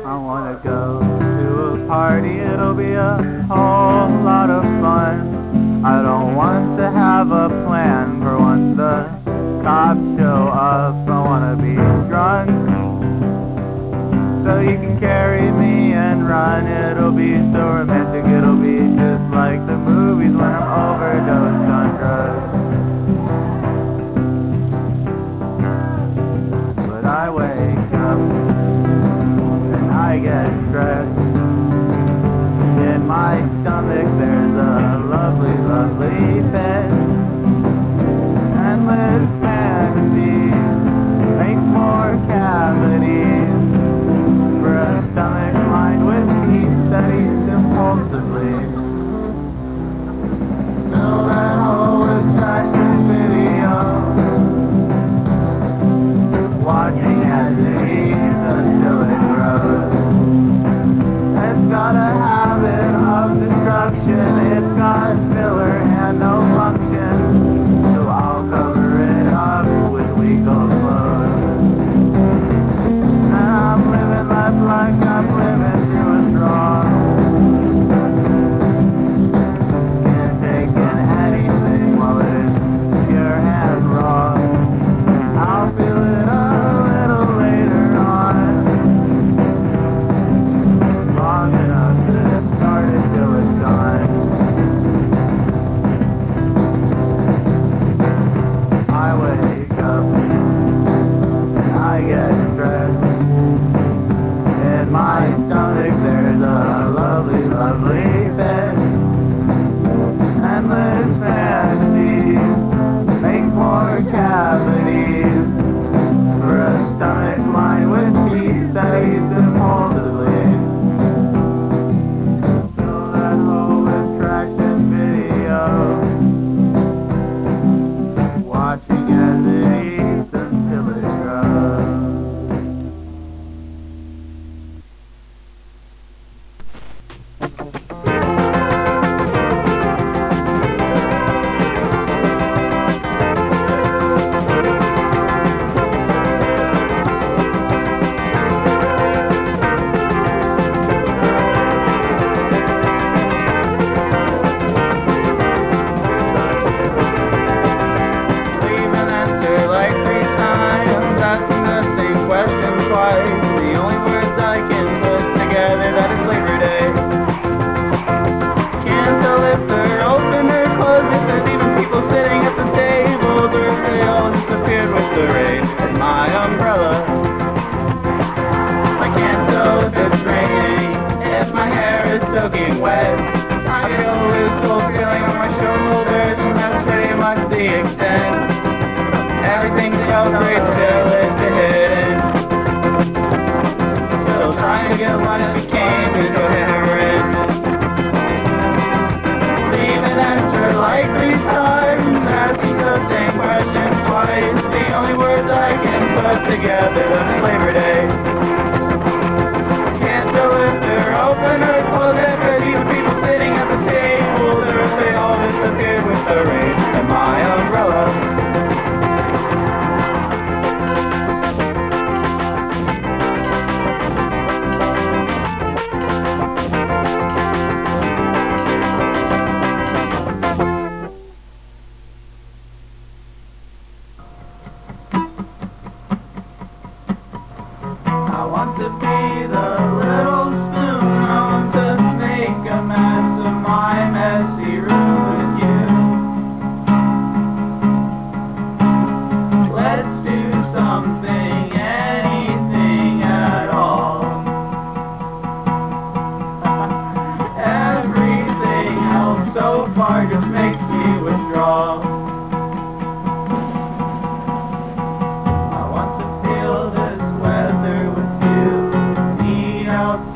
I wanna go to a party, it'll be a whole lot of fun. I don't want to have a plan for once the cops show up. I wanna be drunk, so you can carry me and run. It'll be so romantic, it'll be just like the movies when I'm overdosed on drugs. But I wake up and I get stressed. In my stomach there's a lovely, lovely pit. Endless fantasies make more cavities for a stomach lined with teeth that eats impulsively. Fill that hole with trash and video, watching as it eats until it grows. It's got a habit of destruction, it's got filler and no function, so I'll cover it up with legal clothes. And I'm living life like I'm living through a straw. Can't take in anything while it is pure and raw. I'll feel it a little later on, long enough to start it till it's gone. I wake up and I get stressed. In my stomach there's a lovely, lovely bed. Endless fantasies make more cavities for a stomach lined with teeth that eats impulsively. Fill that hole with trash and video, watching as it eats until it grows. Soaking wet, I feel a loose cold feeling on my shoulders, and that's pretty much the extent. Everything felt great till it didn't. Till trying to get lunch became incoherent. Leave and enter like 3 times, asking the same questions twice. The only words I can put together, that's Labor Day. Can't tell if they're open or closed, every even people sitting at the table, or if they all disappeared with the rain and my umbrella. I want to be the little spoon, I want to make a mess of my messy room with you. Let's do something, anything at all. Everything else so far just makes me withdraw. I want to feel this weather with you, meet outside.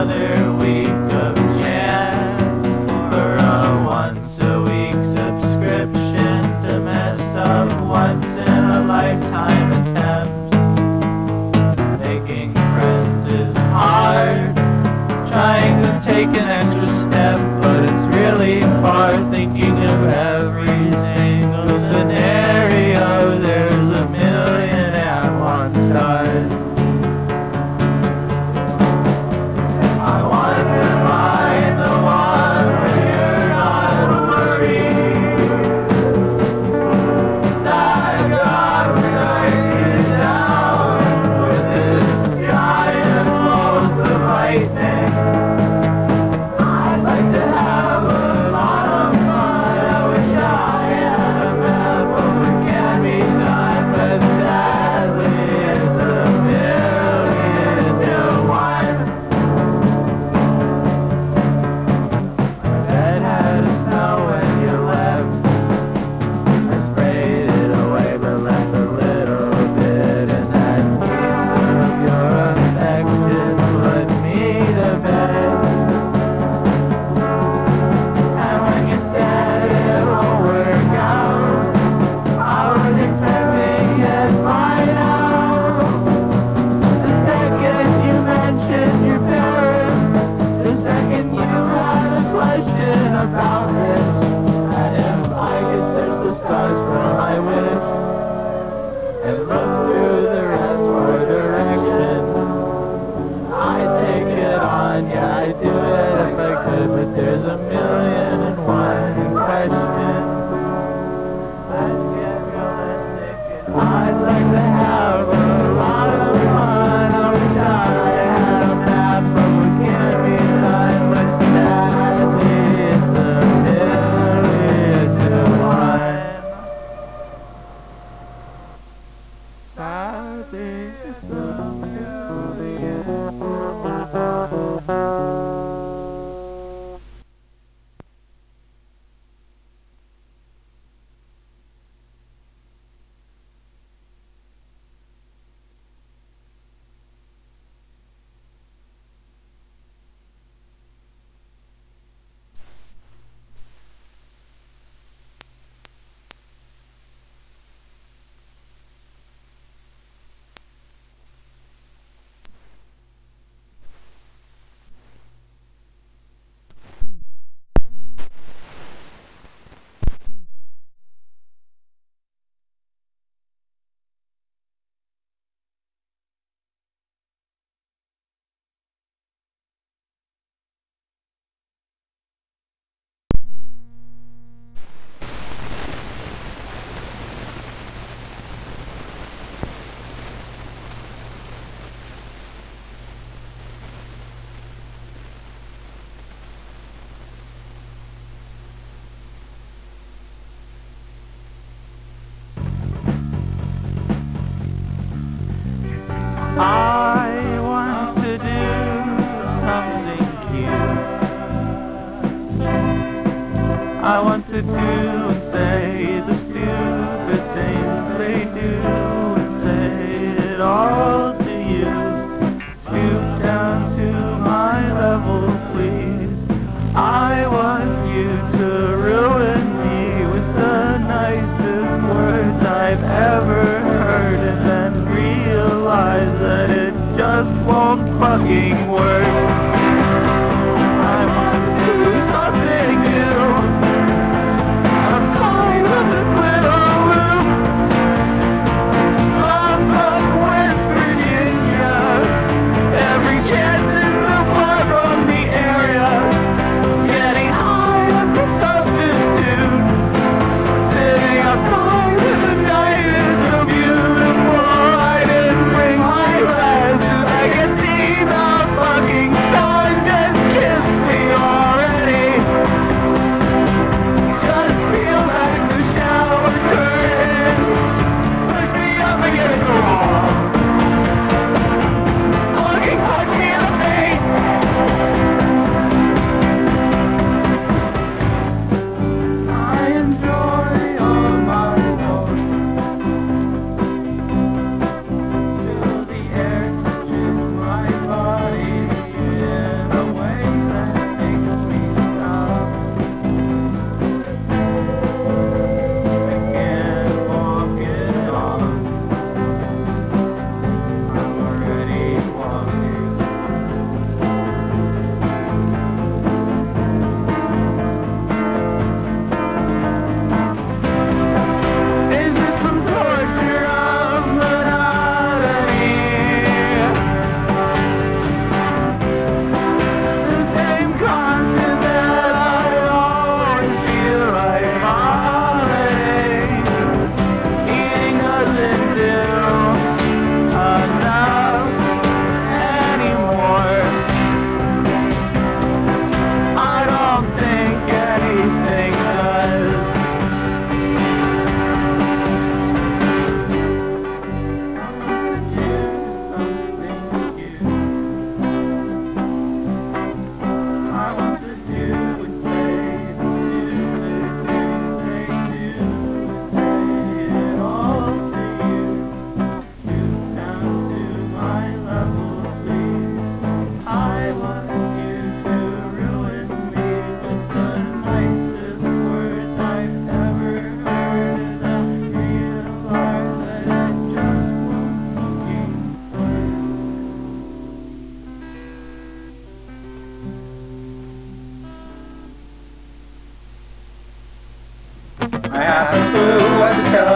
another week of chance for a once-a-week subscription to messed up once-in-a-lifetime attempts. Making friends is hard, trying to take an extra step, but it's really far. Thinking of every single scenario, there's a million and one stars. I want to find the one where you're not worried that God will strike you down with his giant bolts of lightning. I'd like to have a lot of fun. I wish I had a map of what can be done, but sadly it's a million to one. My bed had a smell when you left. I sprayed it away but left a little bit, and that piece of your affection put me to bed. And when you said it won't work out, I was expecting it by now. The second you mentioned your parents, the second you had a question about this, and if I could search the stars for my wish and look through the rest for direction, I'd take it on, yeah, I'd do it if I could, but there's a million and one question. Let's get realistic, and I'd like to have a lot of fun. I wish I had a map of what can be done, but sadly it's a million to one. Sadly it's a million to one. I want to do something cute. I want to do and say the stupid things they do and say it all to you. Stoop down to my level, please. I want you to ruin me with the nicest words I've ever heard, and then realize that it just won't fucking work. I want to do something new. I'm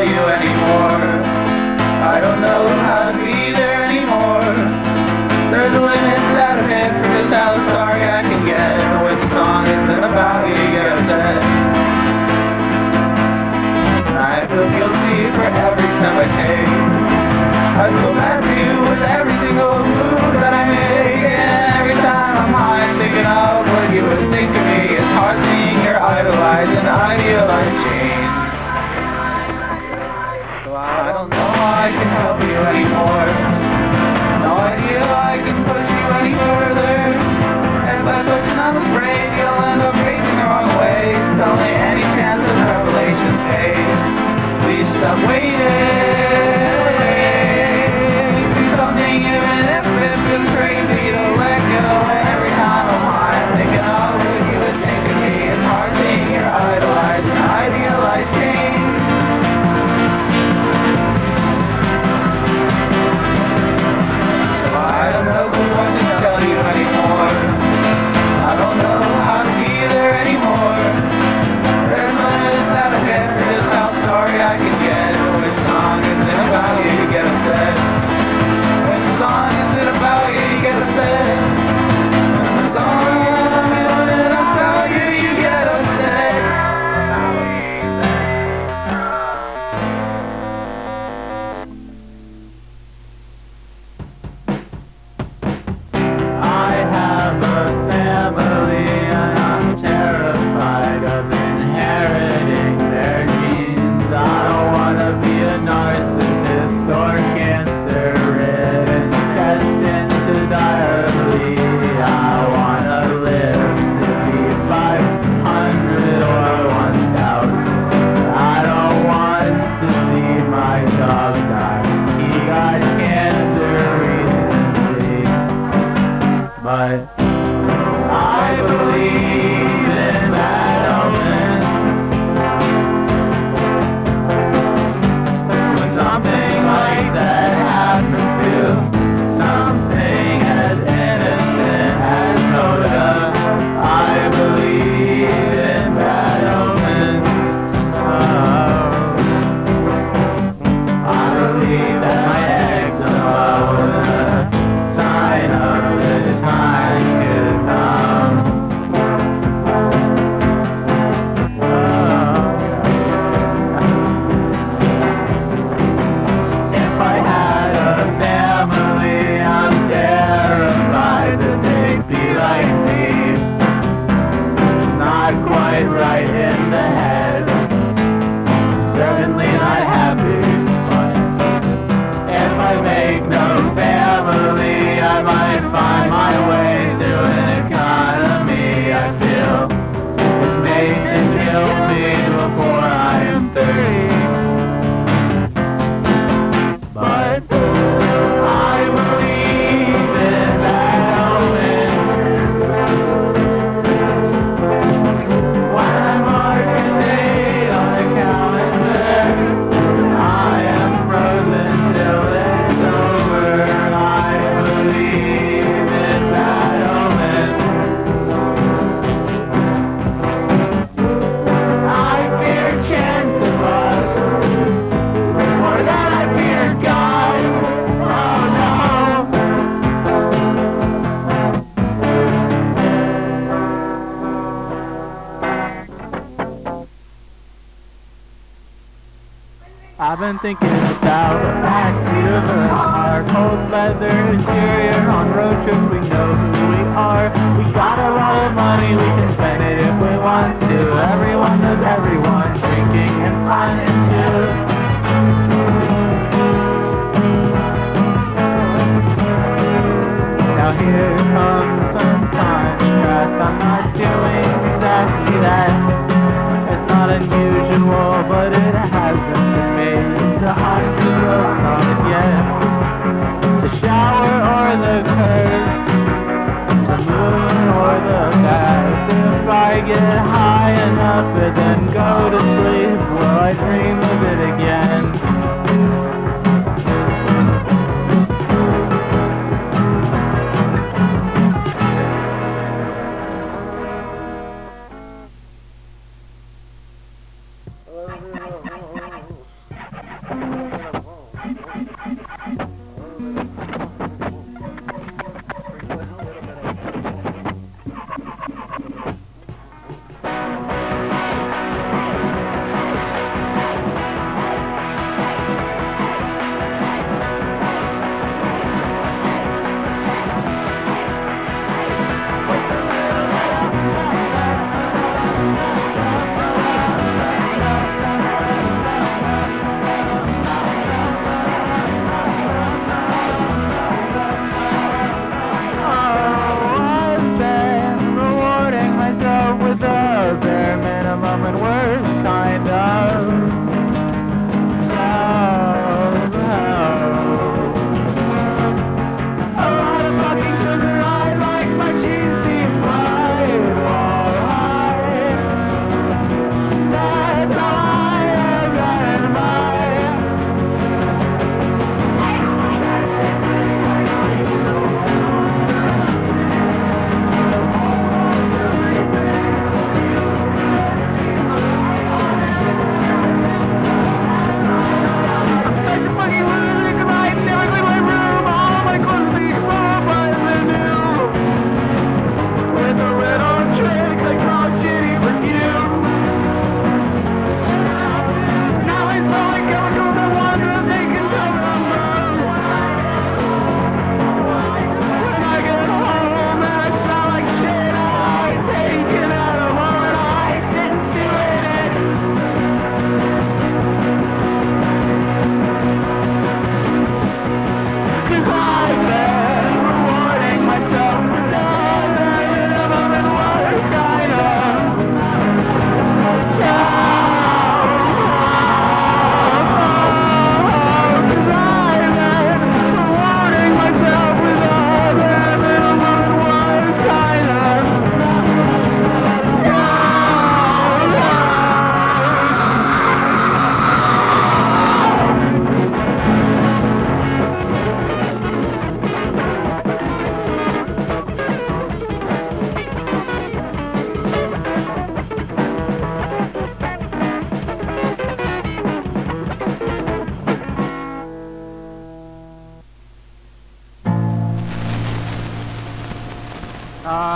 tell you anymore. I don't know how to be there anymore. There's a limit that I've hit for just how sorry I can get. When the song isn't about you, you get upset. I feel guilty for every step I take. I feel bad for you with every single move that I make. And every time I'm high thinking of what you would think of me, it's hard seeing your idolized and idealized change. So I don't know how I can help you anymore. No idea I can push you any further. And by pushing I'm afraid you'll end up facing the wrong way. It's only any chance of revelation fade. Please stop waiting. Do something even if it feels crazy to let go. Every time I'm high thinking of what you would think of me, it's hard seeing your idolized and idealized change. So I don't know what to tell you anymore. I don't know how to be there anymore. There's limits that I get for just how sorry I can get. Which song isn't about you, you get upset. Which song isn't about you, you get upset. The song isn't about you, you get upset. I have a family and I'm terrified of inheriting their genes. I don't want to be a narcissist or cancer-ridden, destined to die early. I want to live to be 500 or 1,000. I don't want to see my dog die. He got cancer recently. But I believe in bad omens. When something like that happens to something as innocent as Coda, I believe in bad omens. I believe that my eczema was a sign of the times to come. If I had a family, I'm terrified that they'd be like me. Not quite right in the head, certainly not happy. If I make no family, I might find my way through an economy I feel is made to kill me before I am 30. But I believe in bad omens. When I mark a date on the calendar, I am frozen till it's over. I believe in bad omens. I fear chance of luck more than I fear God. Oh no. I've been thinking about the backseat of a car, cold leather interior. On road trips we know who we are. We got a lot of money, we can spend it if we want to. Everyone knows everyone, drinking and fun too. Now here comes some contrast. I'm not doing exactly that. It's not unusual, but it hasn't been made into hundreds of songs yet. The shower or the curve, the moon or the bath. If I get high enough and then go to sleep, will I dream of it again?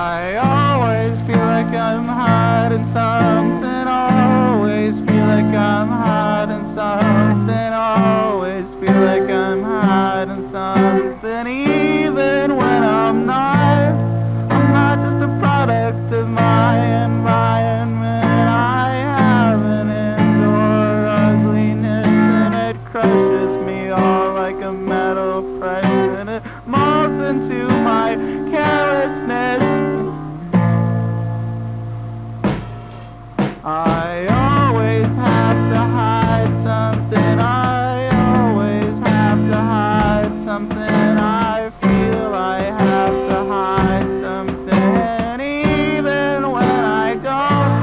I always feel like I'm hiding something, always feel like I'm hiding something, always feel like I'm hiding something, even when I'm not just a product of my environment. I have an indoor ugliness and it crushes me all like a metal press, and it molds into my carelessness. I always have to hide something, I always have to hide something, I feel I have to hide something, even when I don't.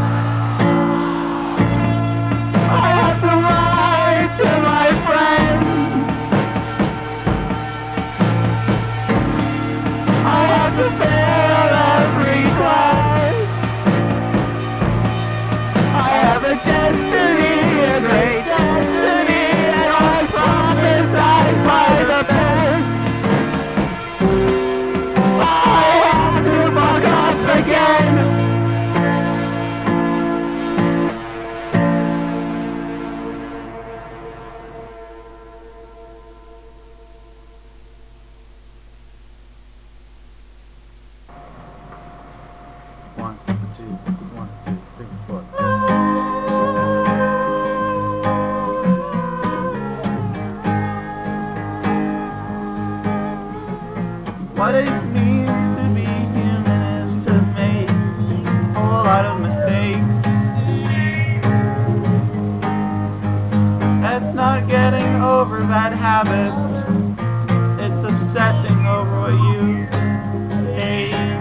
I have to lie to my friends, I have to fail every class, I have a destiny, a great destiny, and I was prophesized by the best. I have to fuck up again. One, two, three, four. What it means to be human is to make a whole lot of mistakes. That's not getting over bad habits, it's obsessing over what you hate.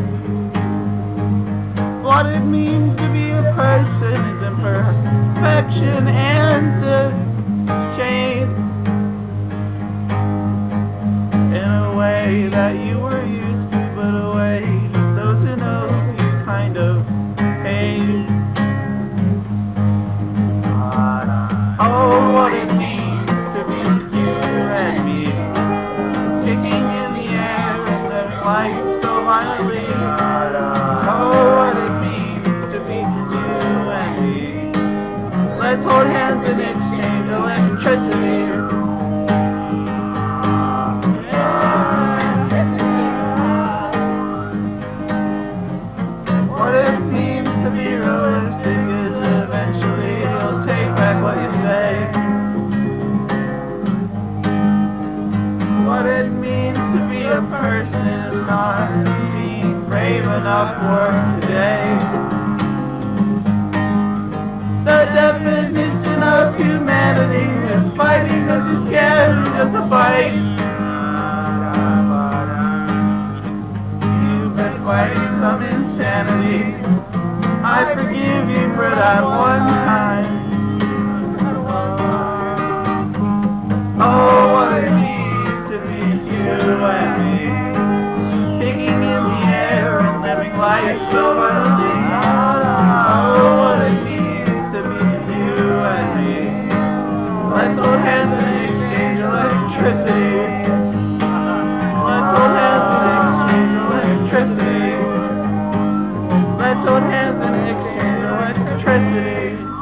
What it means to be a person is imperfection and to change in a way that you were used to, but a way those who know you kind of hate. Oh, what it means to be you and me, kicking in the air and living life so violently. Oh, what it means to be you and me. Let's hold hands and exchange electricity. What it means to be realistic is eventually you'll take back what you say. What it means to be a person is not being brave enough for today. The definition of humanity is fighting because you're scared just to fight. You've been fighting some insanity. I forgive you for that one time. Oh, what it means to be you and me, kicking in the air and living life so violently. Oh, what it means to be you and me. Let's hold hands and exchange electricity. Let's hold hands and exchange electricity. Let's hold hands and exchange electricity.